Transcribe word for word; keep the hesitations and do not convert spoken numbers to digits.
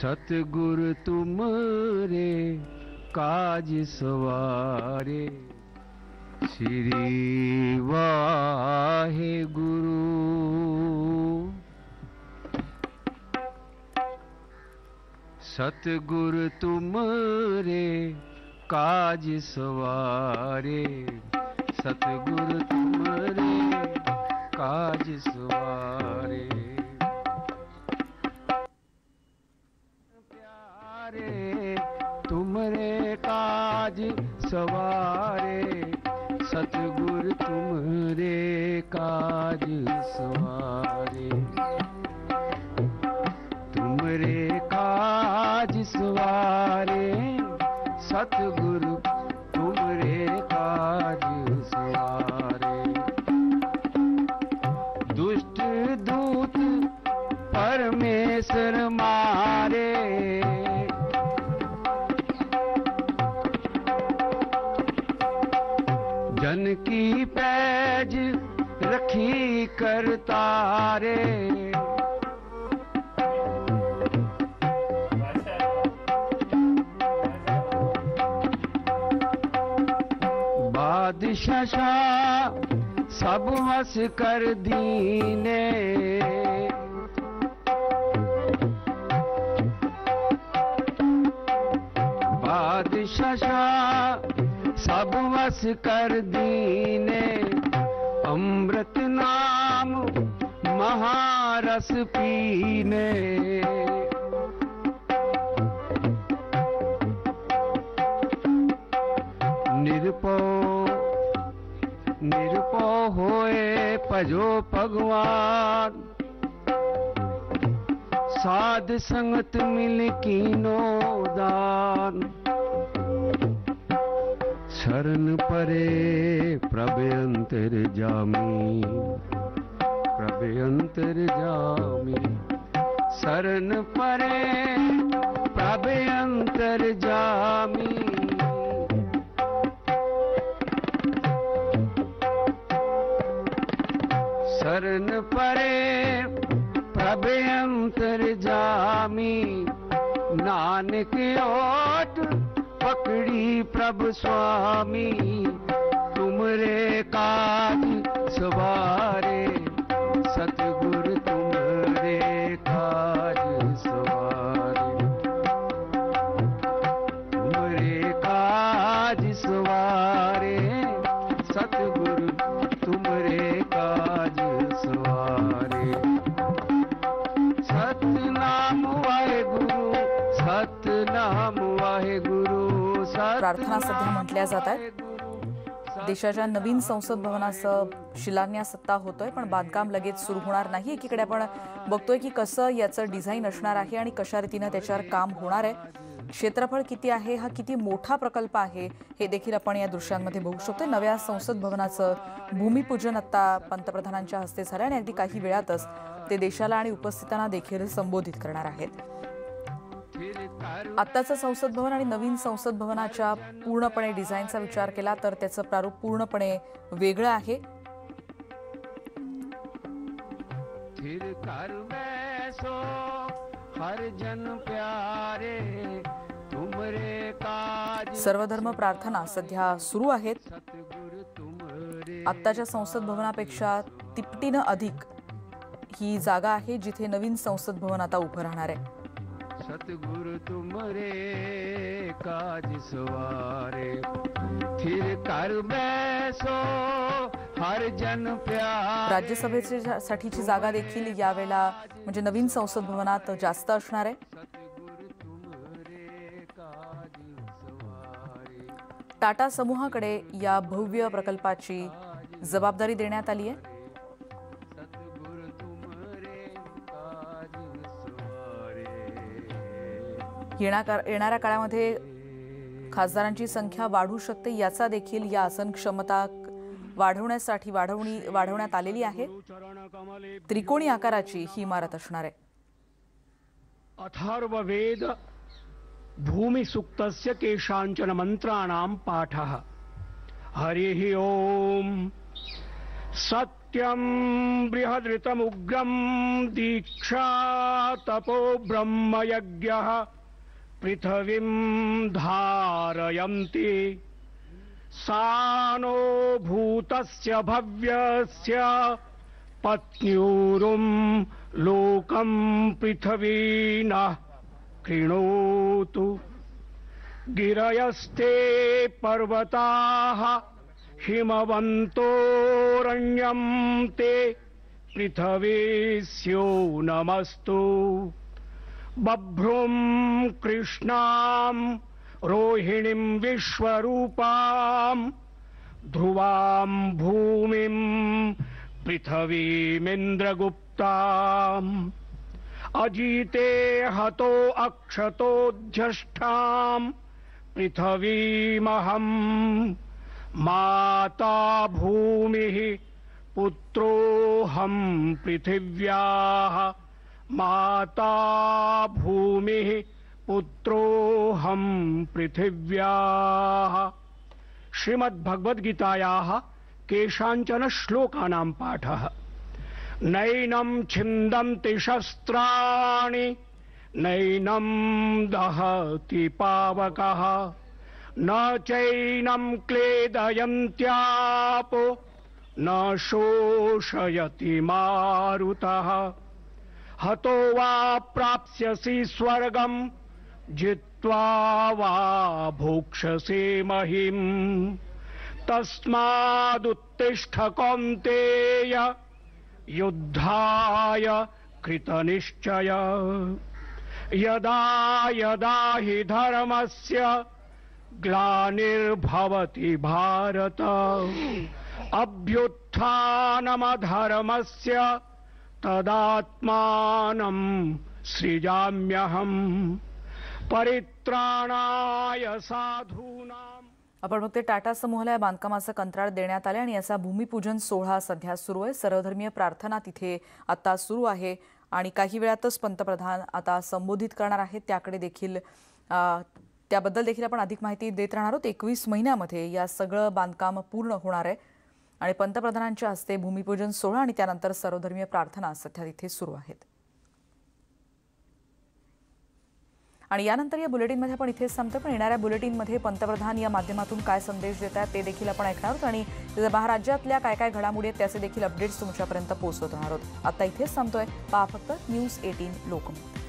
सतगुरु तुमरे काज सवारे, श्री वाहे गुरु। सतगुरु तुमरे काज सवारे, सतगुरु तुमरे काज सवारे। प्यारे तुमरे काज सवारे, सतगुरु तुमरे काज सवारे। तुमरे काज सवारे, सतगुरु तुमरे काज सवारे। दुष्ट दूत परमेश्वर मारे, जन की पैज रखी करतारे। बादशाह सब वस कर दीने, बादशाह सब वस कर दीने। अमृत नाम महारस पीने, निरपो निरपो होए भजो भगवान। साध संगत मिल कीनो दान, शरण परे प्रभु अंतर जामी, प्रभु अंतर जामी। शरण परे प्रभु अंतर जामी, शरण परे प्रभु अंतर जामी। नानक ओट पकड़ी प्रभु स्वामी, तुमरे काज सवारे, सतगुरु तुमरे काज सवारे। तुमरे काज सवारे, सतगुरु तुमरे काज सवारे। सतनाम वाहेगुरु, सतनाम वाहेगुरु। प्रार्थना सध्या म्हटल्या जात आहेत। देशाच्या नवीन संसद भवनाचं शिलान्यास सत्ता होतोय, पण बांधकाम लगेच सुरू होणार नाही। एकीकडे आपण बघतोय की कसं याचं डिझाईन असणार आहे आणि कशा रीतीने त्याच्यावर काम होणार आहे। क्षेत्रफळ किती आहे, हा किती मोठा प्रकल्प आहे हे देखील आपण या दृश्यांमध्ये बघू शकतो। नव्या संसद भवनाचं भूमिपूजन आता पंतप्रधानांच्या हस्ते झालं आणि अगदी काही वेळातच ते देशाला आणि उपस्थितांना देखील संबोधित करणार आहेत। आत्ताचं संसद भवन आणि नवीन संसद भवनाच्या पूर्णपणे डिझाईनचा विचार केला तर त्याचं प्रारूप पूर्णपणे वेगळं आहे। सर्वधर्म प्रार्थना सध्या सुरू आहेत। आत्ताच्या संसद भवनापेक्षा तिपटीनं अधिक ही जागा आहे जिथे नवीन संसद भवन आता उभं राहणार आहे। सतगुरु तुमरे काज सवारे, फिर कर बैसो हर जन प्यारे। राज्यसभेच्या साठीची जागा देखील यावेळेला म्हणजे नवीन संसद भवनात जास्त असणार आहे। टाटा समूहाकडे या भव्य प्रकल्पाची जबाबदारी देण्यात आली आहे। येणाऱ्या काळामध्ये खासदारांची संख्या वाढू शकते याचा देखील या आसन क्षमता वाढवण्यासाठी वाढवणी वाढवण्यात आलेली आहे। त्रिकोणी आकाराची ही इमारत असणार आहे। अथर्ववेद भूमि सुक्तस्य केषांचन मंत्राणां पाठः। हरिः ओम। सत् सत्यं बृहदृतमुग्रं दीक्षा तपो ब्रह्मयज्ञः पृथिवीं धारयन्ति सानो भूतस्य भव्यस्य पत्न्यूरुं लोकं पृथिवी नः कृणोतु गिरयस्ते पर्वताः हिमवन्तोरण्यं ते पृथिवीस्यो नमस्तु बभ्रुं कृष्णां रोहिणीं विश्वरूपां ध्रुवां भूमिं पृथिवीमिन्द्रगुप्ताम् अजीते हतो अक्षतोऽध्यष्ठां पृथिवीमहं माता भूमिः पुत्रोऽहं पृथिव्याः माता भूमिः पुत्रोऽहं पृथिव्याः। श्रीमद्भगवद्गीतायाः केषाञ्चन श्लोकानां पाठः। नैनं छिन्दन्ति शस्त्राणि नैनं दहति पावकः न चैनं क्लेदयन्त्यापो न शोषयति मारुतः हतो वा प्राप्स्यसि स्वर्गं जित्वा वा भोक्ष्यसे महीम् तस्मादुत्तिष्ठ कौन्तेय युद्धाय कृतनिश्चय यदा यदा हि धर्मस्य ग्लानिर्भवति भारत अभ्युत्थानमधर्मस्य तदात्मानं सृजाम्यहम् परित्राणाय साधूनां। आपण बघते टाटा समूहाला या बांधकामाचं कंत्राट देण्यात आले आणि याचा भूमिपूजन सोहळा सध्या सुरू आहे। सर्वधर्मीय प्रार्थना तिथे आता सुरू आहे आणि काही वेळातच पंतप्रधान आता संबोधित करणार आहेत। त्याकडे देखील त्याबद्दल देखील आपण अधिक माहिती देत राहणार आहोत। एकवीस महिन्यामध्ये या सगळं बांधकाम पूर्ण होणार आहे आणि पंतप्रधानांच्या हस्ते भूमिपूजन सोहळा आणि त्यानंतर सर्वधर्मीय प्रार्थना सध्या तिथे सुरू आहेत। आणि यानंतर या बुलेटिनमध्ये आपण इथेच थांबतो, पण येणाऱ्या बुलेटिनमध्ये पंतप्रधान या माध्यमातून काय संदेश देत आहेत ते देखील आपण ऐकणार आहोत आणि महाराष्ट्रातल्या काय काय घडामोडी आहेत त्याचे देखील अपडेट्स तुमच्यापर्यंत पोहोचवत राहणार आहोत। आता इथेच थांबतोय, पहा फक्त न्यूज अठरा लोकमत।